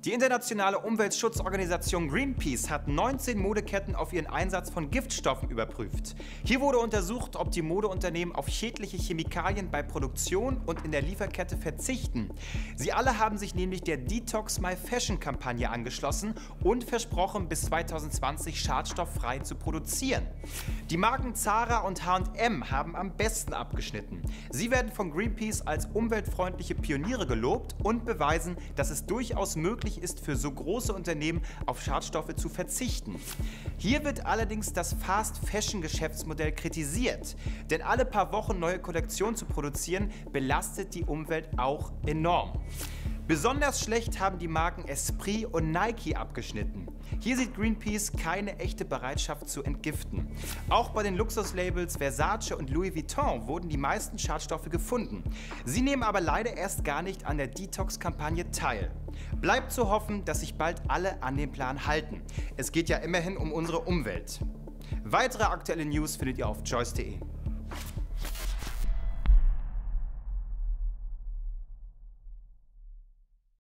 Die internationale Umweltschutzorganisation Greenpeace hat 19 Modeketten auf ihren Einsatz von Giftstoffen überprüft. Hier wurde untersucht, ob die Modeunternehmen auf schädliche Chemikalien bei Produktion und in der Lieferkette verzichten. Sie alle haben sich nämlich der Detox My Fashion Kampagne angeschlossen und versprochen, bis 2020 schadstofffrei zu produzieren. Die Marken Zara und H&M haben am besten abgeschnitten. Sie werden von Greenpeace als umweltfreundliche Pioniere gelobt und beweisen, dass es durchaus möglich ist, für so große Unternehmen auf Schadstoffe zu verzichten. Hier wird allerdings das Fast-Fashion-Geschäftsmodell kritisiert, denn alle paar Wochen neue Kollektionen zu produzieren, belastet die Umwelt auch enorm. Besonders schlecht haben die Marken Esprit und Nike abgeschnitten. Hier sieht Greenpeace keine echte Bereitschaft zu entgiften. Auch bei den Luxuslabels Versace und Louis Vuitton wurden die meisten Schadstoffe gefunden. Sie nehmen aber leider erst gar nicht an der Detox-Kampagne teil. Bleibt zu hoffen, dass sich bald alle an den Plan halten. Es geht ja immerhin um unsere Umwelt. Weitere aktuelle News findet ihr auf choice.de.